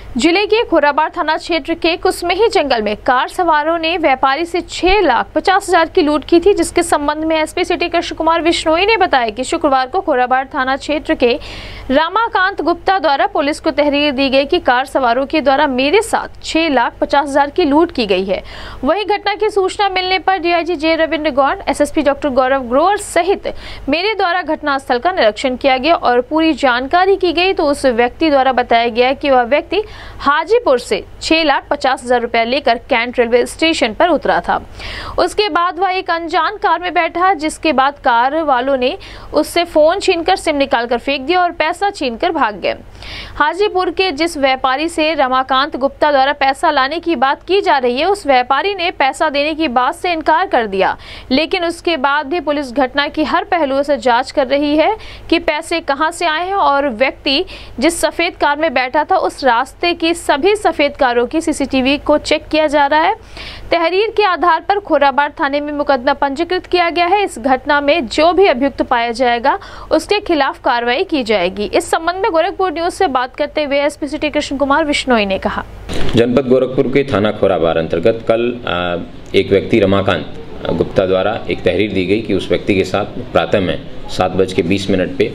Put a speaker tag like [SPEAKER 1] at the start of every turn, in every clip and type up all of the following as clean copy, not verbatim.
[SPEAKER 1] जिले के खुराबाड़ थाना क्षेत्र के कुसमेही जंगल में कार सवारों ने व्यापारी से 6,50,000 की लूट की थी, जिसके संबंध में एसपी सिटी कृष्ण कुमार बिश्नोई ने बताया कि शुक्रवार को खुराबाड़ थाना क्षेत्र के रमाकांत गुप्ता द्वारा पुलिस को तहरीर दी गई कि कार सवारों के द्वारा मेरे साथ 6,50,000 की लूट की गई है। वही घटना की सूचना मिलने पर DIG J Ravindra Gaur, SSP doctor Gaurav Grover सहित मेरे द्वारा घटनास्थल का निरीक्षण किया गया और पूरी जानकारी की गई तो उस व्यक्ति द्वारा बताया गया कि वह व्यक्ति हाजीपुर से 6,50,000 रुपया लेकर कैंट रेलवे स्टेशन पर उतरा था। उसके बाद वह एक अनजान कार में बैठा, जिसके बाद कार वालों ने उससे फोन छीनकर सिम निकालकर फेंक दिया और पैसा छीनकर भाग गए। हाजीपुर के जिस व्यापारी से रमाकांत गुप्ता द्वारा पैसा लाने की बात की जा रही है, उस व्यापारी ने पैसा देने की बात से इनकार कर दिया, लेकिन उसके बाद भी पुलिस घटना की हर पहलुओं से जांच कर रही है कि पैसे कहां से आए हैं और व्यक्ति जिस सफेद कार में बैठा था उस रास्ते की सभी सफेद कारों की सीसीटीवी को चेक किया जा रहा है। तहरीर के आधार पर खुराबाड़ थाने में मुकदमा पंजीकृत किया गया है। इस घटना में जो भी अभियुक्त पाया जाएगा उसके खिलाफ कार्रवाई की जाएगी। इस संबंध में गोरखपुर न्यूज से बात करते हुए एसपी सिटी कृष्ण कुमार बिश्नोई ने कहा,
[SPEAKER 2] जनपद गोरखपुर के थाना खुराबाड़ अंतर्गत कल एक व्यक्ति रमाकांत गुप्ता द्वारा एक तहरीर दी गई कि उस व्यक्ति के साथ प्रातः में 7:20 पे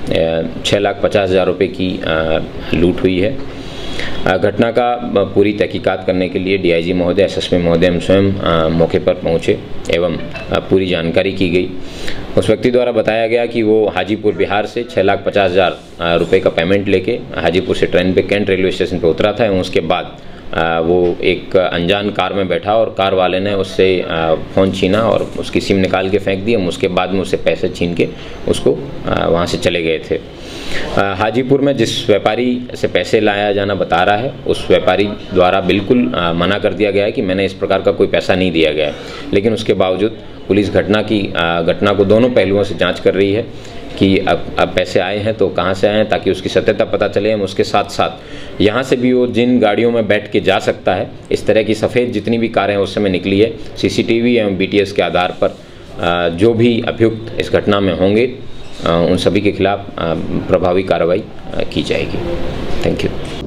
[SPEAKER 2] 6,50,000 रुपये की लूट हुई है। घटना का पूरी तहकीकात करने के लिए डीआईजी महोदय, एसएसपी महोदय हम स्वयं मौके पर पहुंचे एवं पूरी जानकारी की गई। उस व्यक्ति द्वारा बताया गया कि वो हाजीपुर बिहार से 6,50,000 रुपये का पेमेंट लेके हाजीपुर से ट्रेन पे कैंट रेलवे स्टेशन पे उतरा था एवं उसके बाद वो एक अनजान कार में बैठा और कार वाले ने उससे फ़ोन छीना और उसकी सिम निकाल के फेंक दी। उसके बाद में उससे पैसे छीन के उसको वहाँ से चले गए थे। हाजीपुर में जिस व्यापारी से पैसे लाया जाना बता रहा है, उस व्यापारी द्वारा बिल्कुल मना कर दिया गया है कि मैंने इस प्रकार का कोई पैसा नहीं दिया गया है, लेकिन उसके बावजूद पुलिस घटना को दोनों पहलुओं से जांच कर रही है कि अब पैसे आए हैं तो कहां से आए हैं, ताकि उसकी सत्यता पता चले। हम उसके साथ साथ यहां से भी वो जिन गाड़ियों में बैठ के जा सकता है, इस तरह की सफ़ेद जितनी भी कारें उस समय निकली है, सीसीटीवी एवं बीटीएस के आधार पर जो भी अभियुक्त इस घटना में होंगे उन सभी के खिलाफ प्रभावी कार्रवाई की जाएगी। Thank you.